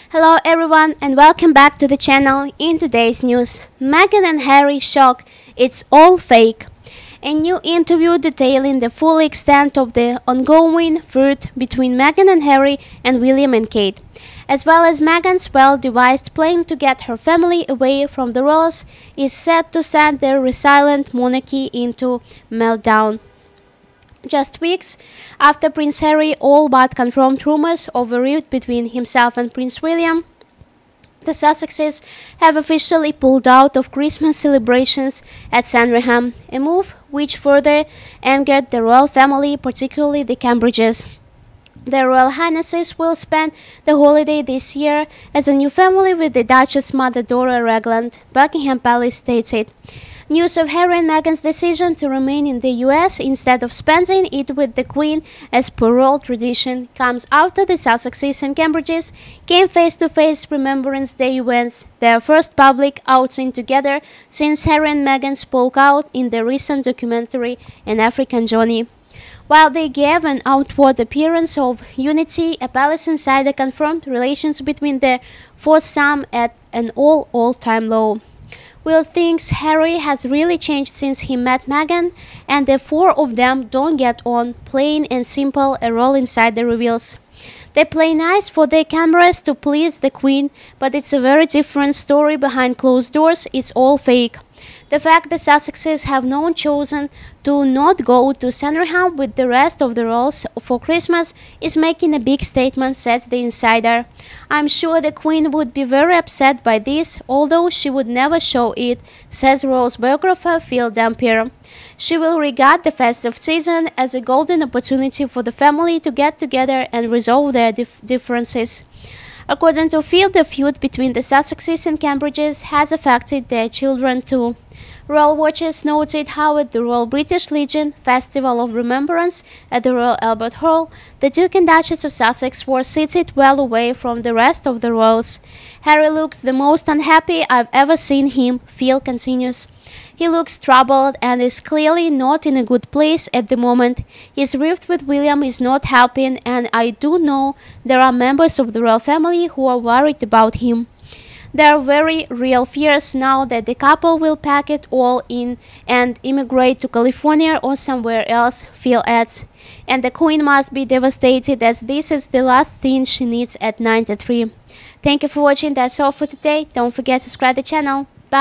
Hello everyone and welcome back to the channel. In today's news, Meghan and Harry shock, it's all fake. A new interview detailing the full extent of the ongoing feud between Meghan and Harry and William and Kate, as well as Meghan's well-devised plan to get her family away from the royals, is set to send their resilient monarchy into meltdown. Just weeks after Prince Harry all but confirmed rumors of a rift between himself and Prince William, the Sussexes have officially pulled out of Christmas celebrations at Sandringham, a move which further angered the royal family, particularly the Cambridges. Their Royal Highnesses will spend the holiday this year as a new family with the Duchess Mother Dora Ragland, Buckingham Palace stated. News of Harry and Meghan's decision to remain in the US instead of spending it with the Queen as per royal tradition comes after the Sussexes and Cambridges came face-to-face Remembrance Day events, their first public outing together since Harry and Meghan spoke out in the recent documentary An African Journey. While they gave an outward appearance of unity, a palace insider confirmed relations between the foursome at an all-time low. Will thinks Harry has really changed since he met Meghan, and the four of them don't get on, plain and simple, a royal insider reveals. They play nice for their cameras to please the Queen, but it's a very different story behind closed doors, it's all fake. The fact the Sussexes have now chosen to not go to Sandringham with the rest of the royals for Christmas is making a big statement, says the insider. I'm sure the Queen would be very upset by this, although she would never show it, says royals biographer Phil Dampier. She will regard the festive season as a golden opportunity for the family to get together and resolve their differences. According to Phil, the feud between the Sussexes and Cambridges has affected their children too. Royal watchers noted how at the Royal British Legion Festival of Remembrance at the Royal Albert Hall, the Duke and Duchess of Sussex were seated well away from the rest of the royals. Harry looks the most unhappy I've ever seen him, Phil continues. He looks troubled and is clearly not in a good place at the moment. His rift with William is not helping, and I do know there are members of the royal family who are worried about him. There are very real fears now that the couple will pack it all in and immigrate to California or somewhere else, Phil adds. And the Queen must be devastated as this is the last thing she needs at 93. Thank you for watching, that's all for today. Don't forget to subscribe to the channel.